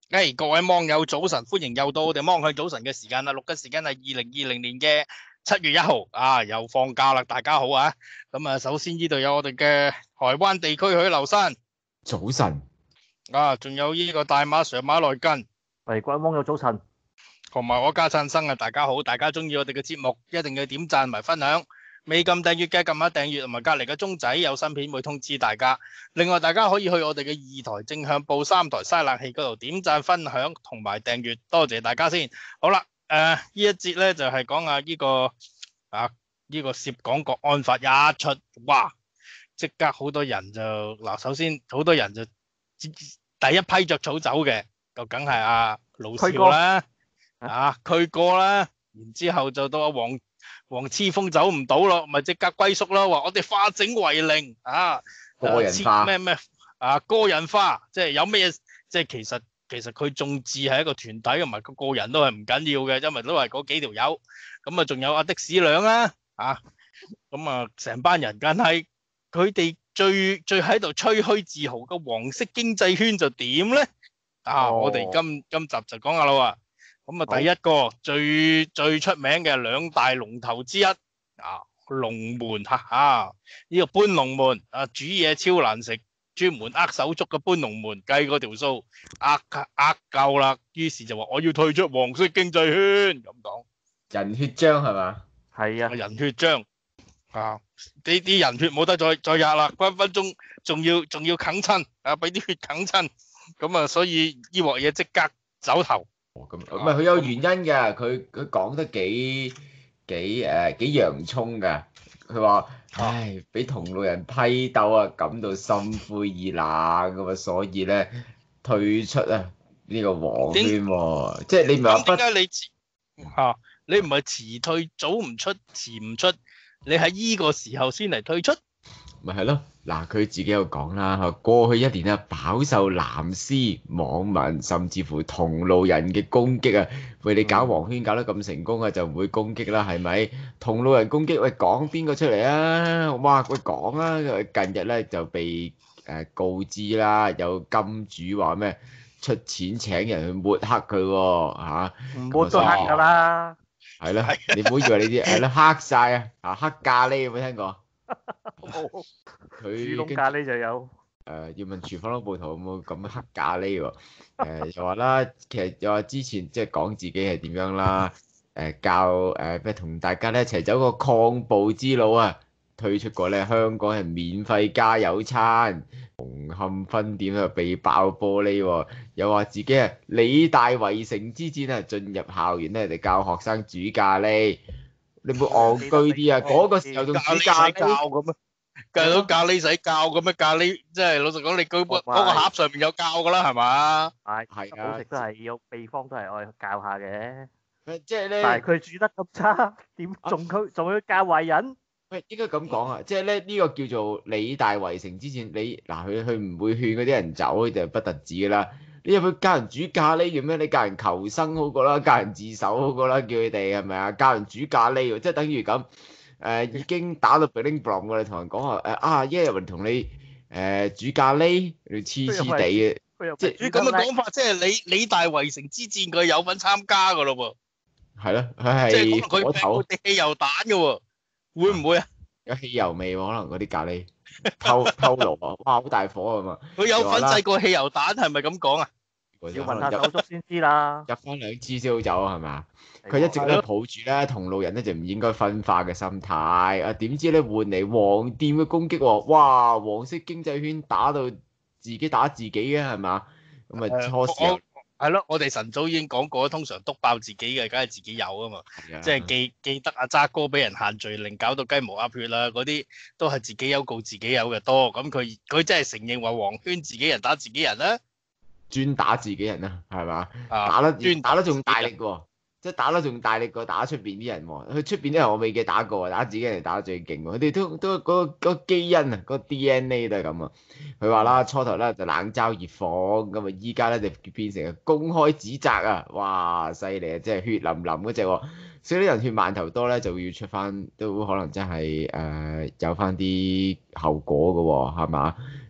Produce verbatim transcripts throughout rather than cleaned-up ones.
誒，各位網友早晨，歡迎又到我哋芒向早晨嘅時間啦！錄嘅時間係二零二零年嘅七月一號啊，又放假啦！大家好啊！咁啊，首先呢度有我哋嘅台灣地區許留山早晨， 啊，仲有呢個大馬上馬來根， 係各位網友早晨， 同埋我家燦生啊！大家好，大家中意我哋嘅節目，一定要點讚同埋分享。未撳訂閱嘅撳下訂閱，同埋隔離嘅鐘仔有新片會通知大家。另外，大家可以去我哋嘅二台正向報三台嘥冷氣嗰度點讚分享同埋訂閱，多謝大家先。好啦，誒、呃、呢一節咧就係、是、講下呢個啊呢、這個涉港國安法一出，哇！即刻好多人就嗱，首先好多人就第一批着草走嘅，就梗係阿盧少啦，啊區哥啦，然之後就到阿黃。黃之鋒走唔到咯，咪即刻歸宿咯，話我哋化整為零啊， 個人化咩咩啊個人化，即係有咩即係其實其實佢眾志係一個團體，同埋個個人都係唔緊要嘅，因為都係嗰幾條友，咁啊仲有阿的士娘啦，啊咁啊成班人，但係佢哋最最喺度吹噓自豪嘅黃色經濟圈就點咧？啊， 哦、 我哋今今集就講下啦喎。咁啊，第一個最最出名嘅兩大龍頭之一啊，龍門哈哈，呢個搬龍門啊，煮嘢超難食，專門呃手足嘅搬龍門，計嗰條數呃呃夠啦，於是就話我要退出黃色經濟圈咁講。 人血漿係嘛？ 係啊， 人血漿啊，呢啲人血冇得再再壓啦，分分鐘仲要仲要啃親啊，俾啲血啃親，咁啊，所以呢鑊嘢即刻走頭。 咁唔係佢有原因㗎，佢佢講得幾幾誒幾洋葱㗎。佢話：唉，俾同路人批鬥啊，感到心灰意冷咁啊，所以咧退出啊呢個黃圈喎。即係你唔係話不？ 點解你辭嚇？你唔係辭退早唔出，辭唔出，你喺依個時候先嚟退出？ 咪係咯，嗱佢自己有講啦，過去一年啊，飽受藍絲網民甚至乎同路人嘅攻擊啊，喂你搞黃圈搞得咁成功啊，就唔會攻擊啦，係咪？同路人攻擊，喂講邊個出嚟啊？哇，喂講啊！近日咧就被誒告知啦，有金主話咩出錢請人去抹黑佢喎嚇， 唔抹都黑㗎啦， 係咯，你唔好以為你啲係咯黑晒啊，啊黑咖喱有冇聽過？佢煮籠咖喱就有。 誒、呃、要問廚房佬暴徒有冇咁黑咖喱喎？誒、呃、又話啦，其實又話之前即係講自己係點樣啦，誒、呃、教誒咩同大家咧一齊走個抗暴之路啊，推出過咧香港係免費加油餐，紅磡分店啊被爆玻璃喎、啊，又話自己啊理大圍城之戰啊進入校園咧嚟教學生煮咖喱。你冇戇居啲啊！嗰個時候仲煮咖喱教咁咩？計到咖喱使教咁咩？咖喱即係老實講，你嗰個嗰個盒上面有教噶啦，係嘛？ 係係啊， 好食都係有秘方，都係愛教下嘅。 即係咧， 但係佢煮得咁差，點仲佢仲要教壞人？ 喂，應該咁講啊！即係咧呢個叫做理大圍城之戰，你嗱佢佢唔會勸嗰啲人走就不特止噶啦。你入去教人煮咖喱做咩？你教人求生好過啦，教人自首好過啦，叫佢哋係咪啊？教人煮咖喱喎，即係等於咁誒，已經打到 bling bling 㗎，你同人講話誒啊，一有人同你誒煮咖喱，你黐黐地嘅， 即係咁嘅講法，即係理理大圍城之戰佢有份參加㗎咯喎。 係咯，佢係火頭， 佢汽油彈㗎喎，會唔會啊？ 有汽油味喎，可能嗰啲咖喱偷偷爐啊，哇好大火啊嘛！ 佢有粉製過汽油彈，係咪咁講啊？ 要問下手足先知啦。 入翻兩支先好走係嘛？佢一直咧抱住咧同路人咧就唔應該分化嘅心態啊！點知咧換嚟黃店嘅攻擊喎，哇！黃色經濟圈打到自己打自己嘅係嘛？咁啊初時係咯，我哋晨早已經講過，通常篤爆自己嘅，梗係自己有啊嘛。即係記記得阿渣哥俾人限聚令搞到雞毛鴨血啦，嗰啲都係自己有告自己有嘅多。咁佢佢真係承認話黃圈自己人打自己人啦， 專打自己人啊，係嘛？ 啊、 打得專打得仲大力喎，即係打得仲大力過打出邊啲人喎。佢出邊啲人我未記打過，打自己人打得最勁喎。佢哋都都嗰個嗰個基因啊，嗰個 D N A 都係咁啊。佢話啦，初頭咧就冷嘲熱諷，咁啊依家咧就變成公開指責啊！哇，犀利啊，即係血淋淋嗰隻喎。所以啲人血饅頭多咧，就要出翻，都可能真係誒、呃、有翻啲後果嘅喎，係嘛？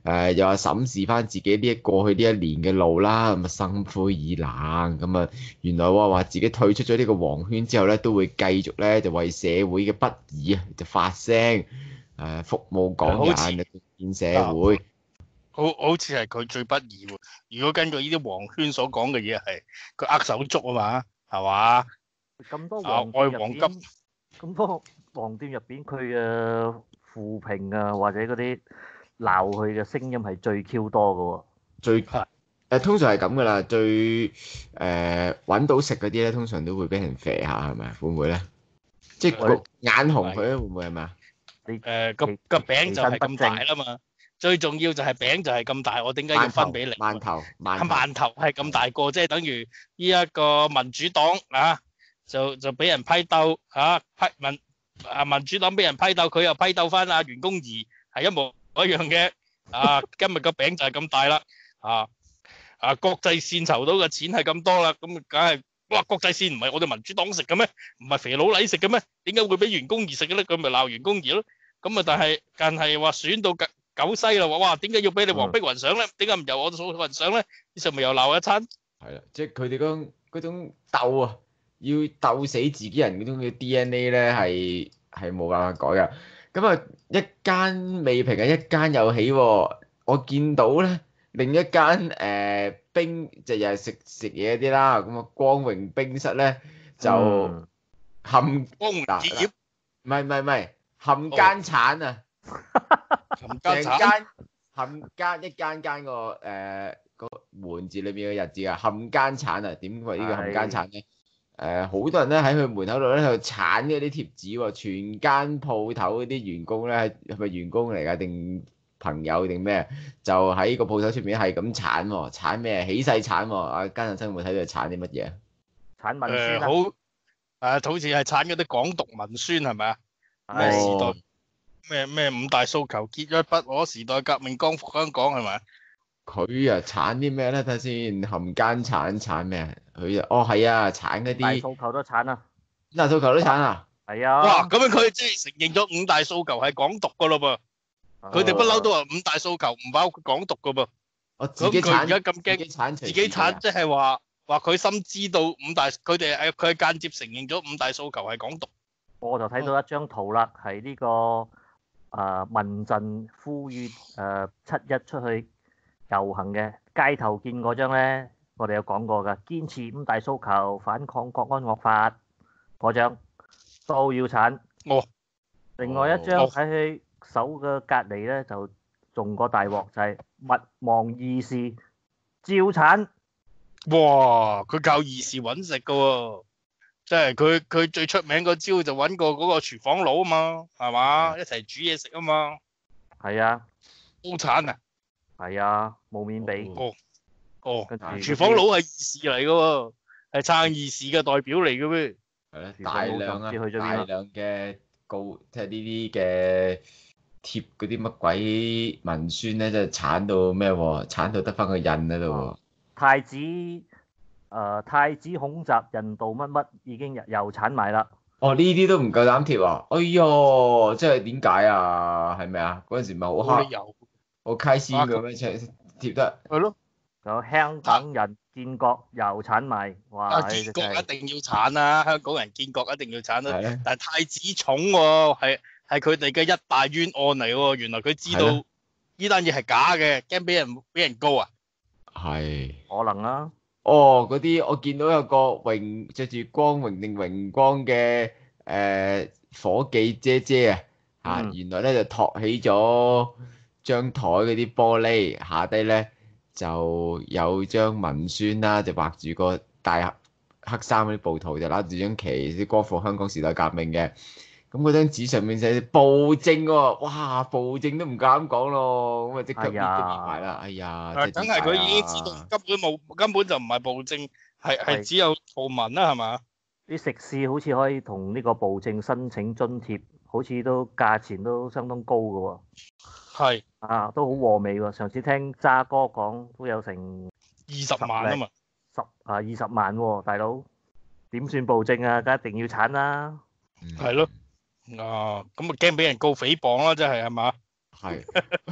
誒又話審視翻自己呢一過去呢一年嘅路啦，咁啊心灰意冷，咁啊原來話話自己退出咗呢個黃圈之後咧，都會繼續咧就為社會嘅不義啊就發聲，誒服務港人，貢獻社會。 好好似係佢最不義喎。如果根據呢啲黃圈所講嘅嘢係佢握手足啊嘛，係嘛？ 咁多啊黃店入愛黃金邊，咁多黃店入邊，佢嘅負評啊，或者嗰啲鬧佢嘅聲音係最 Q 多嘅喎。 最係誒通常係咁噶啦，最誒揾到食嗰啲咧，通常都會俾人肥下，係咪？會唔會咧？即係誒個眼紅佢咧，會唔會係咪啊？ 你誒個其個餅就係咁大其身啦嘛。最重要就係餅就係咁大，我點解要分俾你？ 饅頭，饅頭， 饅頭係咁大個，即係等於呢一個民主黨啊，就就俾人批鬥啊，批民啊民主黨俾人批鬥，佢又批鬥翻阿袁弓夷，係一模一樣嘅。啊，今日個餅就係咁大啦，啊啊國際線籌到嘅錢係咁多啦，咁梗係哇國際線唔係我哋民主黨食嘅咩？唔係肥佬黎食嘅咩？點解會俾袁弓夷食嘅咧？佢咪鬧袁弓夷咯。咁啊，但係但係話選到九西啦，話哇點解要俾你黃碧雲上咧？點解唔由我數雲上咧？於是咪又鬧一餐。 係啦，即係佢哋嗰種嗰種鬥啊，要鬥死自己人嗰種嘅 D N A 咧，係係冇辦法改噶。咁啊，一間未平啊，一間又起喎。我見到咧另一間誒、呃、冰就又係食食嘢啲啦。咁啊，光榮冰室咧就冚光榮結業， 唔係唔係唔係冚家產啊！ 冚家成產， 間冚家一間間個誒個門字裏邊嘅日字啊，冚家產啊，點為呢個冚家產咧？誒好多人咧喺佢門口度咧喺度鏟嗰啲貼紙喎，全間鋪頭嗰啲員工咧係咪員工嚟㗎定朋友定咩？就喺個鋪頭出面係咁鏟喎，鏟咩？起勢鏟喎！啊，家陣生活睇到佢鏟啲乜嘢？ 產文誒書啦， 好誒，好似係產嗰啲港獨文宣係咪啊？咩時代哦咩咩五大訴求結一筆，我時代革命光復香港係咪？ 佢啊鏟啲咩咧？睇下先，冚家鏟鏟咩啊？佢啊哦係啊，鏟嗰啲大訴求都產啊， 五大訴求都鏟啊！ 係啊。 哇！咁樣佢即係承認咗五大訴求係港獨噶咯噃。佢哋不嬲都話五大訴求唔包括港獨噶噃。 我自己鏟， 咁佢而家咁自驚， 己鏟自己鏟即係話話佢深知道五大，佢哋誒佢係間接承認咗五大訴求係港獨。 我就睇到一張圖啦，係呢、個誒、呃民陣呼籲誒、呃七一出去遊行嘅街頭見嗰張咧，我哋有講過㗎，堅持五大訴求，反抗國安惡法嗰張都要鏟。 哦， 另外一張哦喺佢手嘅隔離咧，就仲個大鑊，就係、勿忘義士，照鏟。 哇！佢靠義士揾食噶喎，即係佢佢最出名嗰招就揾個嗰個廚房佬啊嘛，係嘛？一齊煮嘢食啊嘛， 係啊， 好慘啊！ 係啊，冇面俾。 哦哦， 跟住廚房佬係義士嚟噶喎，係撐義士嘅代表嚟嘅咩？ 係咧， 廚大房佬量啊， 就唔知去咗邊啦大量嘅告，即係呢啲嘅貼嗰啲乜鬼文宣咧，即係鏟到咩喎？鏟到得翻個印喺度喎。 太子誒、呃太子恐襲人道乜乜已經又又鏟埋啦。 哦，呢啲都唔夠膽貼啊！哎唷，即係點解啊？係咪啊？嗰陣時咪好黑， 冇理由， 好開心咁樣貼貼得。 係咯。 仲有香港人建國又鏟埋，哇！ 啊， 呢建國真係一定要鏟啦，香港人建國一定要鏟啦。 係咧， 但係太子寵喎，係係佢哋嘅一大冤案嚟喎。原來佢知道係咧呢單嘢係假嘅，驚俾人俾人告啊。 係。 可能啦。 哦，嗰啲我見到有個榮着住光榮定榮光嘅誒夥計姐姐啊，嚇、 嗯原來咧就托起咗張台嗰啲玻璃，下低咧就有張文宣啦，就畫住個大黑黑衫嗰啲暴徒，就攞住張旗，啲光復香港時代革命嘅。咁嗰張紙上面寫暴政喎，哇！暴政都唔敢講咯，咁啊即刻哎搣呀都搣埋啦，哎呀！ 啊， 真係梗係佢已經知道點解啊根本冇根本就唔係暴政，係係係只有暴民啦，係嘛？ 啲食肆好似可以同呢個暴政申請津貼，好似都價錢都相當高嘅喎。 係啊，都好和味喎。上次聽渣哥講都有成二十萬啊嘛。 十啊二十萬喎、大佬點算暴政啊？梗係一定要鏟啦。 嗯係咯。啊，咁啊驚俾人告誹謗啦，真係係嘛？ 係，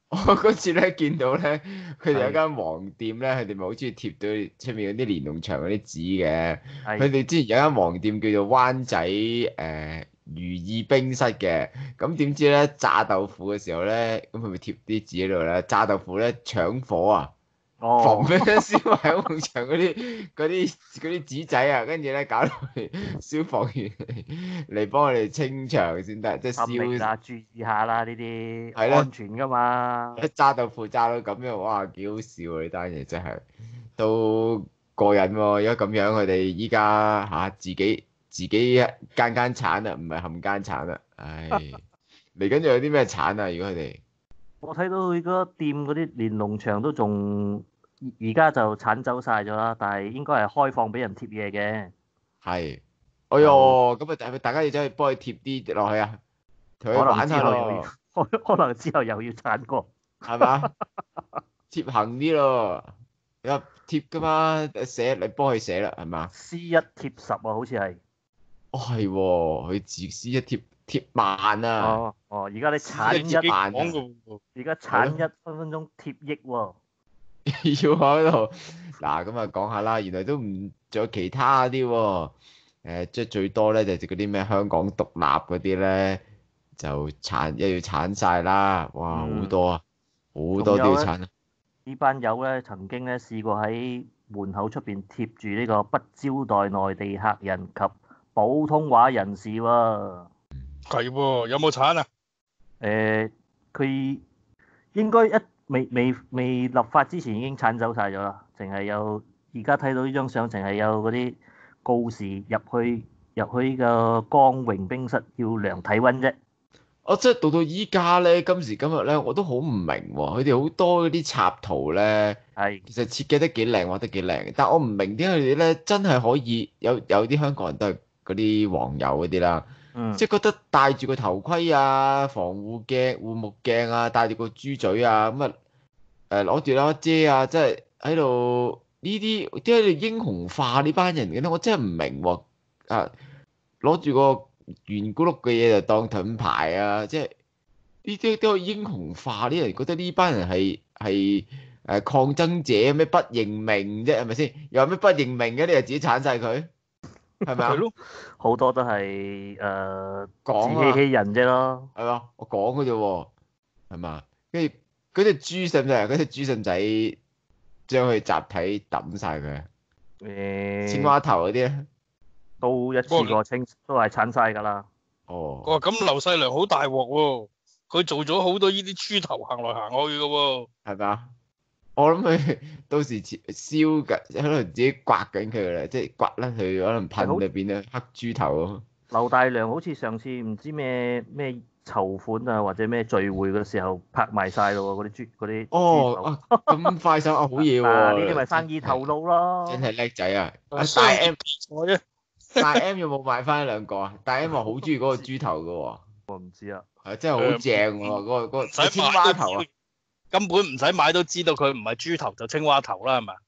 我嗰次咧見到咧，佢哋有係間黃店咧，佢哋咪好中意貼到出面嗰啲連儂牆嗰啲紙嘅。佢係哋之前有間黃店叫做灣仔誒、呃、如意冰室嘅，咁點知咧炸豆腐嘅時候咧，咁佢咪貼啲紙喺度咧？炸豆腐咧搶火啊！ 哦防咩燒埋喺埲牆嗰啲嗰啲嗰啲紙仔啊，跟住咧搞到消防員嚟嚟幫我哋清場先得，即係燒心明啦，注意下啦呢啲係啦安全噶嘛。 一炸豆腐炸到咁樣，哇幾好笑啊！呢單嘢真係都過癮喎、而家咁樣佢哋依家嚇自己自己間間產啊，唔係冚間產啊，唉嚟緊仲有啲咩產啊？如果佢哋我睇到佢嗰個店嗰啲連儂牆都仲而而家就剷走晒咗啦，但係應該係開放俾人貼嘢嘅。 係，哎呦咁啊，大大家要走去幫佢貼啲落去啊，同佢可能玩下之後又要咯。 可可能之後又要剷過。 係嘛？貼行啲咯，有貼噶嘛？寫你幫佢寫啦，係嘛？ C 一貼十啊，好似係。 哦係喎，佢自私一貼貼萬啊， 哦哦，而家你自剷己一， 萬講嘅喎。 而家剷一分分鐘貼億喎。 要喺度嗱咁啊講下啦，原來都唔仲有其他啲喎，誒即係最多咧就係嗰啲咩香港獨立嗰啲咧就剷又要剷晒啦，哇好嗯多啊，好多都仲有咧要剷啊， 呢班友咧曾經咧試過喺門口出邊貼住呢個不招待內地客人及普通話人士喎。 係喎，有冇產啊？ 誒，佢應該一未未未立法之前已經剷走晒咗啦，淨係有而家睇到呢張相，淨係有嗰啲告示入去入去呢個光榮冰室要量體温啫。 我即係到到依家咧，今時今日咧，我都好唔明喎，佢哋好多嗰啲插圖咧。 係其實設計得幾靚，畫得幾靚，但我唔明點解佢哋咧真係可以有有啲香港人都係嗰啲黃友嗰啲啦， 嗯即係覺得戴住個頭盔啊、防護鏡、護目鏡啊、戴住個豬嘴啊，咁啊誒攞住啦遮啊，即係喺度呢啲點解你英雄化呢班人嘅咧？我真係唔明喎啊！攞住個圓咕碌嘅嘢就當盾牌啊，即係呢啲都可以英雄化啲人，覺得呢班人係係。誒抗爭者咩不認命啫，係咪先？又話咩不認命嘅，你就自己鏟晒佢，係咪啊？ 係咯， 好多都係誒講啊自欺欺人啫咯。 係嘛？我講嘅啫喎，係嘛？跟住嗰隻豬使唔使啊？嗰隻豬使唔使將佢集體抌晒佢啊？ 誒青蛙頭嗰啲咧？ 都一次過清都係剷晒㗎啦。 哦， 哇！咁劉細良好大鑊喎，佢做咗好多呢啲豬頭行來行去嘅喎。 係咪啊？我諗佢到時切燒緊，可能自己刮緊佢㗎啦，即係刮甩佢，可能噴就變咗黑豬頭咯。 劉大良好似上次唔知咩咩籌款啊，或者咩聚會嘅時候拍賣晒咯喎，嗰啲豬嗰啲豬頭。 哦，啊咁快手啊，好嘢喎！ 啊！呢啲咪生意頭腦咯。 真係叻仔啊！啊商業大 M 比賽啊， 大 M 有冇買翻兩個啊？大 M 話好中意嗰個豬頭嘅喎， 我唔知啊。 係真係好正喎！嗰個嗰個唔使青買都知蛙頭啊！ 根本唔使買都知道佢唔係豬頭就青蛙頭啦，係咪？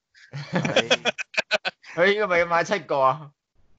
佢應該咪要買七個啊？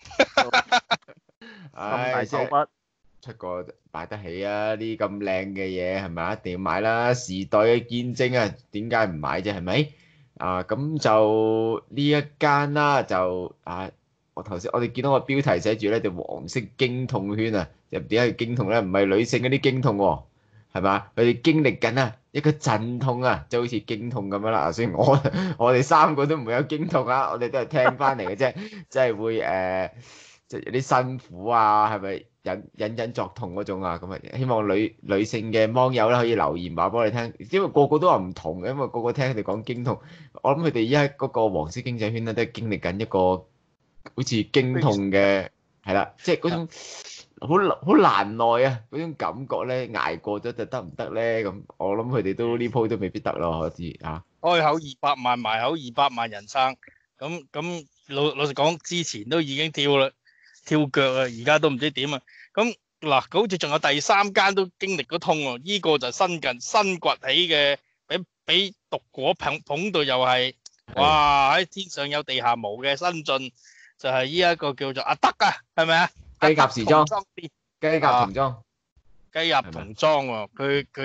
咁唉， 大即係手筆。 七個買得起啊！呢啲咁靚嘅嘢係咪一定要買啦？時代嘅見證啊，點解唔買啫？係咪？啊咁就呢一間啦，就啊我頭先我哋見到個標題寫住咧就黃色經痛圈啊，又點解叫經痛咧？唔係女性嗰啲經痛喎，係嘛？佢哋經歷緊啊一個陣痛啊，就好似經痛咁樣啦。雖然我我哋三個都唔會有經痛啊，我哋都係聽翻嚟嘅啫，即係會誒即係有啲辛苦啊，係咪？隱隱隱作痛嗰種啊，咁啊，希望女女性嘅網友咧可以留言話俾我哋聽，因為個個都話唔同嘅，因為個個聽佢哋講經痛，我諗佢哋依家嗰個黃色經濟圈咧都係經歷緊一個好似經痛嘅，係啦，即係嗰種好好難耐啊，嗰種感覺咧捱過咗就得唔得咧？咁我諗佢哋都呢鋪都未必得咯，我知啊。 開口二百萬，埋口二百萬人生，咁咁老老實講，之前都已經跳啦。跳腳啊！而家都唔知點啊！咁嗱，好似仲有第三間都經歷咗痛喎。依、這個就新近新崛起嘅，俾俾毒果捧捧到又係，哇！喺天上有地下無嘅新進，就係依一個叫做阿德啊，係咪啊？ 雞甲時裝， 雞雞甲童裝， 雞甲童裝喎。佢佢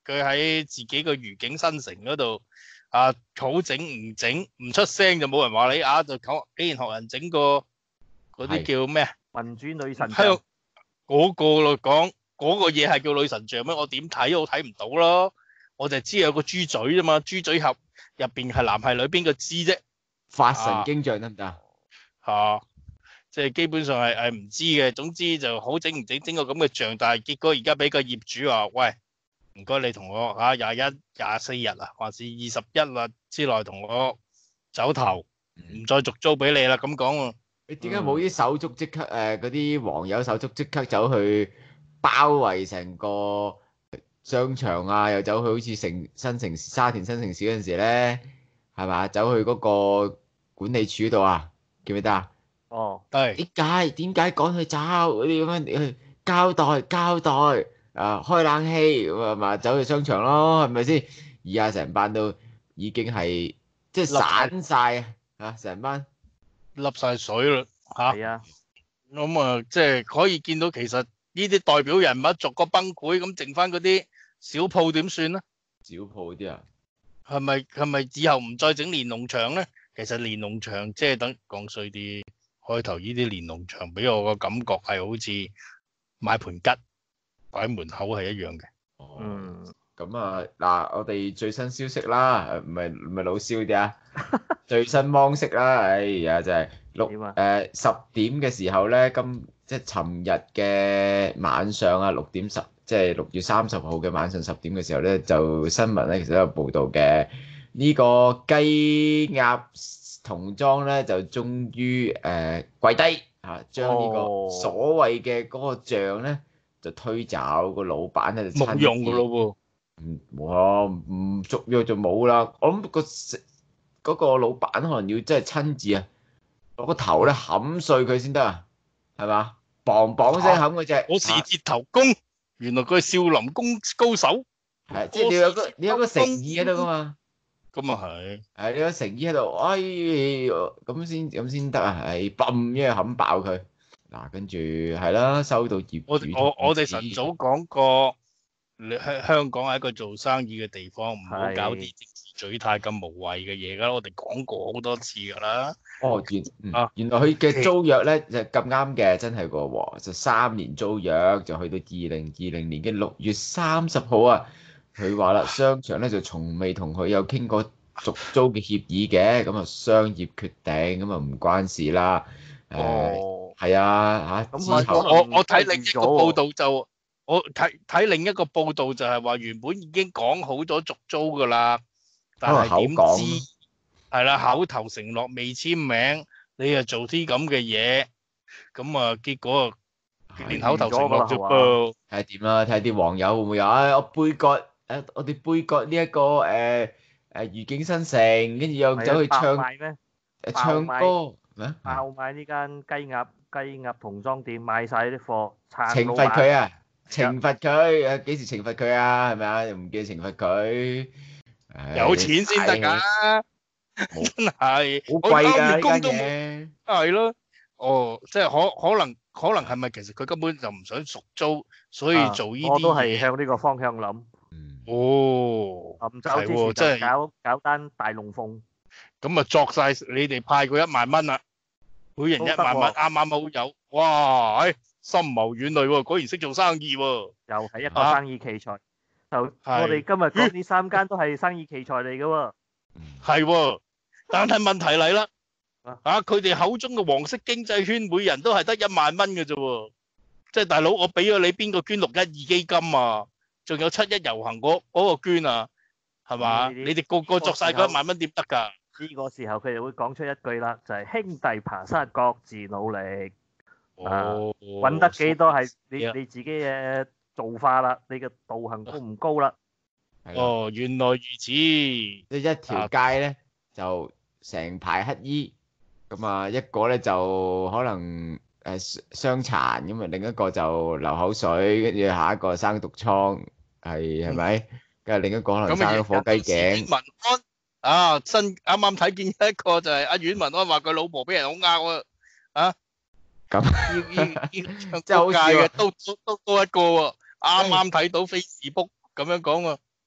佢喺自己個愉景新城嗰度啊，好整唔整唔出聲就冇人話你啊，就講竟然學人整個嗰啲叫咩啊？ 民主女神喺像嗰個咯講嗰個嘢係叫女神像咩？我點睇我睇唔到咯，我就知有個豬嘴啫嘛，豬嘴盒入邊係男係女邊個知啫？ 發神經像得唔得啊？ 嚇！即係基本上係係唔知嘅，總之就好整唔整整個咁嘅像，但係結果而家俾個業主話：喂，唔該你同我嚇廿一廿四日啊，還是二十一日之內同我走頭，唔再續租俾你啦。咁講喎， 你點解冇啲手足即刻誒嗰啲網友手足即刻走去包圍成個商場啊？又走去好似城新城沙田新城市嗰陣時咧，係嘛？走去嗰個管理處嗰度啊，記唔記得啊？ 哦， 係點解點解趕佢走？嗰啲咁樣去交代交代啊，開冷氣咁啊嘛，走去商場咯，係咪先？而家成班都已經係即係散晒啊！嚇，成班笠晒水啦嚇。 係啊， 咁啊，即係可以見到其實呢啲代表人物逐個崩潰，咁剩翻嗰啲小鋪點算咧？ 小鋪啲啊， 係咪係咪以後唔再整連儂牆咧？其實連儂牆即係等講衰啲，開頭呢啲連儂牆俾我個感覺係好似買盤桔擺喺門口係一樣嘅。 嗯， 咁啊嗱，我哋最新消息啦，唔係唔係老蕭啲啊，最新芒色啦，哎呀就係六點啊誒十點嘅時候咧，今即係尋日嘅晚上啊，六點十即係六月三十號嘅晚上十點嘅時候咧，就新聞咧其實都有報道嘅，呢個雞鴨童裝咧就終於誒跪低嚇，將呢個所謂嘅嗰個像咧就推走，個老闆咧就冇用噶咯喎。 唔冇啊，唔續約就冇啦。我諗個嗰個老闆可能要真係親自啊，攞個頭咧冚碎佢先得啊，係嘛？砰砰聲冚嗰隻。 我是鐵頭功，原來佢係少林功高手。 係，即係你有個你有個誠意喺度噶嘛。 咁啊係。 係你有誠意喺度，哎咁先咁先得啊！係嘣一下冚爆佢。嗱，跟住係啦，收到業主我我我哋通知晨早講過，你香香港係一個做生意嘅地方，唔好搞啲政治嘴太咁無謂嘅嘢㗎。我哋講過好多次㗎啦。 哦，原嗯啊原來佢嘅租約咧就咁啱嘅，真係個喎，就三年租約，就去到二零二零年嘅六月三十號啊。佢話啦，商場咧就從未同佢有傾過續租嘅協議嘅，咁啊商業決定，咁啊唔關事啦。誒、 哦， 係啊嚇， 咁之後可能我我睇另一個咗喎報道就，我睇睇另一個報道就係話原本已經講好咗續租㗎啦，但係點口講知係啦，口頭承諾未簽名，你又做啲咁嘅嘢，咁啊結果連口頭承諾啫噃。 睇下點啦，睇下啲網友會唔會有啊？我杯葛誒，我哋杯葛呢一個誒誒愉景新城，跟住又走去爆唱賣咩？ 誒唱歌咩？ 爆賣呢間雞鴨雞鴨童裝店，賣晒啲貨，撐懲老闆罰佢啊！懲罰佢誒幾時懲罰佢啊？係咪啊？又唔記得懲罰佢。唉有錢先得㗎， 冇真係好貴㗎呢我啱間員嘢。 係咯，哦，即係可可能可能係咪其實佢根本就唔想續租，所以做呢啲嘢。 我都係向呢個方向諗。 嗯， 哦， 臨走之係喎， 前真係就搞搞單大龍鳳， 咁啊，作晒你哋派佢一萬蚊啦，每人一萬蚊，啱啱好有，哇！唉，深謀遠慮喎，果然識做生意喎。 又係一個生意奇才。就我哋今日講呢三間都係生意奇才嚟嘅喎。 係喎，但係問題嚟啦，啊，佢哋口中嘅黃色經濟圈，每人都係得一萬蚊嘅啫喎，即係大佬，我俾咗你邊個捐六一二基金啊？仲有七一遊行嗰嗰個捐啊，係嘛？你哋個個作晒嗰一萬蚊點得㗎？ 呢個時候佢哋會講出一句啦，就係兄弟爬山各自努力， 哦， 揾得幾多係你你自己嘅做法啦，你嘅道行高唔高啦？ 哦，原來如此。 即係一條街咧就成排乞衣，咁啊一個咧就可能誒傷殘，咁啊另一個就流口水，跟住下一個生毒瘡，係係咪？跟住另一個可能生咗火雞頸。 文安啊，新啱啱睇見一個就係阿阮文安話佢老婆俾人好呃啊， 咁要要要唱歌界嘅都都都多一個喎，啱啱睇到 Facebook 咁樣講喎。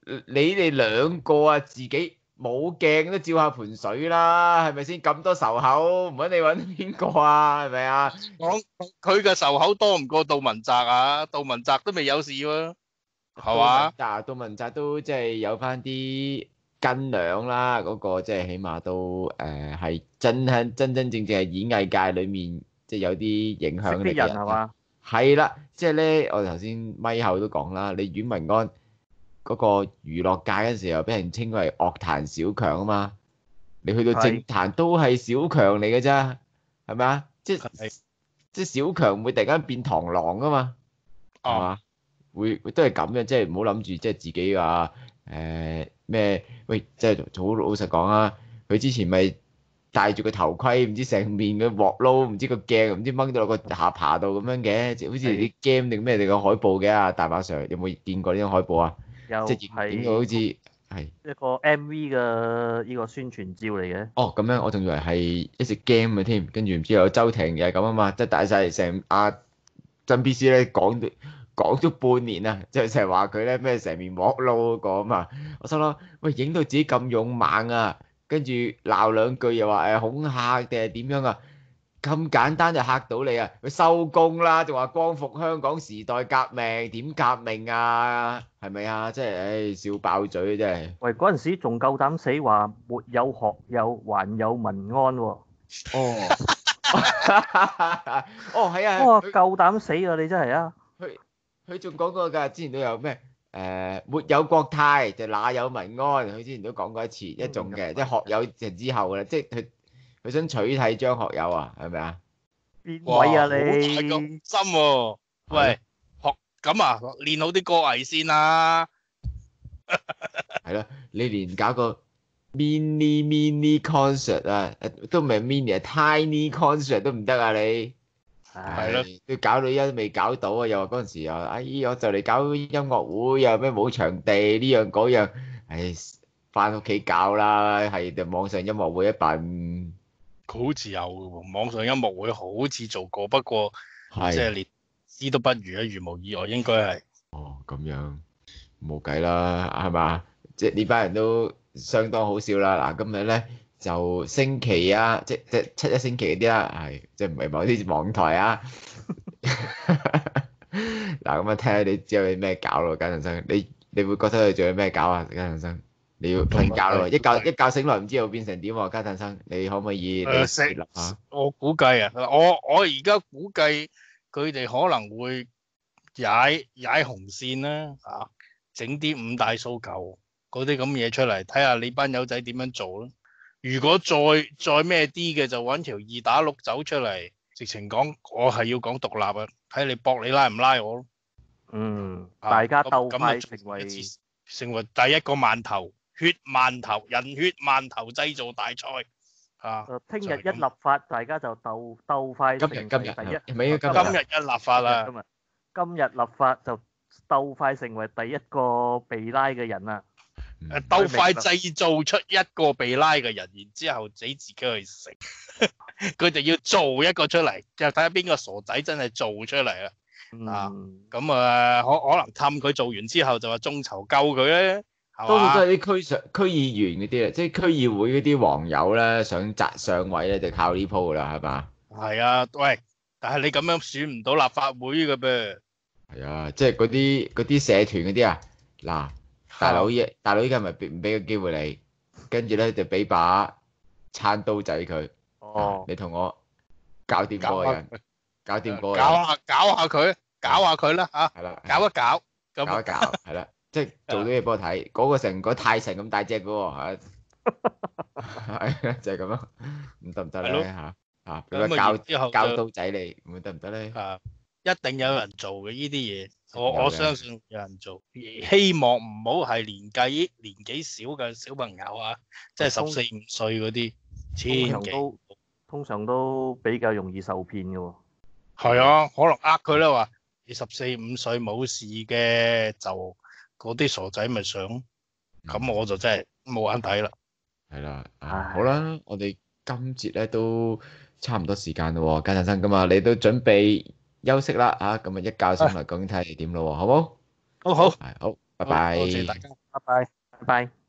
你哋兩個啊，自己冇鏡都照下盆水啦，係咪先？咁多仇口，唔揾你揾邊個啊？係咪啊？ 講佢嘅仇口多唔過杜汶澤啊？杜汶澤都未有事喎，係嘛？ 杜汶澤，杜汶澤都即係有翻啲斤兩啦，嗰、個即係起碼都誒係、呃、真係真真正正係演藝界裡面即係有啲影響力識啲人嘅人啦。 係嘛？ 係啦，即係咧，我哋頭先咪後都講啦，你阮文安嗰個娛樂界嗰陣時候，俾人稱為樂壇小強啊嘛，你去到政壇都係小強嚟嘅咋，係咪啊？即係係即係小強唔會突然間變螳螂噶嘛，係嘛？會會都係咁嘅，即係唔好諗住即係自己話誒咩？喂，即係好老實講啊，佢之前咪戴住個頭盔，唔知成面嘅鑊撈，唔知個鏡，唔知掹到落個下巴度咁樣嘅，即係好似啲 game 定咩定個海報嘅啊，大馬 Sir 有冇見過呢張海報啊？ 又即係影到好似係一個 M V 嘅呢個宣傳照嚟嘅。 哦咁樣，我仲以為係一隻 game 嘅添，跟住唔知有周庭又係咁啊嘛，即係大晒成阿真 B C 咧講到講咗半年啊，即係成日話佢咧咩成面鑊撈嗰個啊嘛，我心諗喂影到自己咁勇猛啊，跟住鬧兩句又話誒恐嚇定係點樣啊？咁簡單就嚇到你啊！佢收工啦，仲話光復香港時代革命，點革命啊？係咪啊？即係唉笑爆嘴真係。 喂，嗰陣時仲夠膽死話沒有學友，還有民安喎。 哦。哦係啊。 哇！ 佢夠膽死啊！你真係啊！ 佢佢仲講過㗎，之前都有咩誒沒有國泰就哪有民安？佢之前都講過一次一種嘅，即係學友就之後㗎啦，即係佢。佢想取締張學友啊，係咪啊？ 邊位啊好大你？ 個心喎！喂，學咁啊，練好啲歌藝先啦。 係咯，你連搞個 mini mini concert 啊，都唔係 mini 啊 tiny concert 都唔得啊你。 係咯， 都搞到依家都未搞到啊！又話嗰陣時又，哎我就嚟搞音樂會，又咩冇場地呢樣嗰樣，唉，翻屋企搞啦，係就網上音樂會一辦。 佢好似有喎網上音樂會好似做過，不過即係係連知都不如啊！如無意外應該係。 哦，咁樣冇計啦，係嘛？即係呢班人都相當好笑啦。嗱，今日咧就星期啊，即即七一星期嗰啲啦，係即係唔係某啲網台啊。嗱，咁啊睇下你之後有咩搞咯，簡陳生，你你會覺得佢仲有咩搞啊？簡陳生，你要瞓覺咯，一覺一覺醒來唔知會變成點喎，簡陳生，你可唔可以誒你食立下？ 我估計啊，我我而家估計佢哋可能會踩踩紅線啦，啊，整啲五大訴求嗰啲咁嘢出嚟，睇下你班友仔點樣做啦。如果再再咩啲嘅，就揾條二打六走出嚟，直情講我係要講獨立啊，睇你搏你拉唔拉我咯。 嗯， 啊大家咁鬥快咁啊成為成為第一個饅頭血饅頭人血饅頭製造大賽啊！ 誒，聽日就係咁一立法，大家就鬥鬥快今成為日今日第一。 係咪應該今今日？ 日一立法啦， 今日今日立法就鬥快成為第一個被拉嘅人啦。 誒鬥快製造出一個被拉嘅人，然之後自己自己去食。佢哋要做一個出嚟，就睇下邊個傻仔真係做出嚟啦。啊嗯， 咁啊，可可能氹佢做完之後就話眾籌救佢咧，係多數都嘛？ 係啲區上區議員嗰啲啊，即係區議會嗰啲黃友咧，想擲上位咧就靠呢鋪噶啦，係嘛？ 係啊，喂，但係你咁樣選唔到立法會嘅噃。 係啊，即係嗰啲嗰啲社團嗰啲啊，嗱，大佬依大佬依家咪俾唔俾個機會你，跟住咧就俾把餐刀仔佢， 哦， 你同我搞掂嗰個人，搞掂嗰個人， 搞下搞下佢，搞下佢啦嚇， 係啦， 搞一搞咁搞一搞，係啦，即係做到嘢俾我睇，嗰個成個泰神咁大隻嘅喎，係就係咁咯，咁得唔得咧嚇？嚇俾個咁啊教然之後就教刀仔你，咁得唔得咧？ 啊，一定有人做嘅呢啲嘢，我有嘅我相信有人做，希望唔好係年紀年紀小嘅小朋友啊，即係十四五歲嗰啲， 通千祈常都通常都比較容易受騙嘅喎。 係啊，可能呃佢啦話你十四五歲冇事嘅，就嗰啲傻仔咪想，咁我就真係冇眼睇啦。 係啦，啊唉好啦，我哋今節咧都差唔多時間咯喎，家陣生咁啊，你都準備休息啦啊，咁啊一覺醒來究竟睇下你點咯喎，好冇？ 好好， 係好，拜好拜。 多謝大家。 拜拜，拜拜。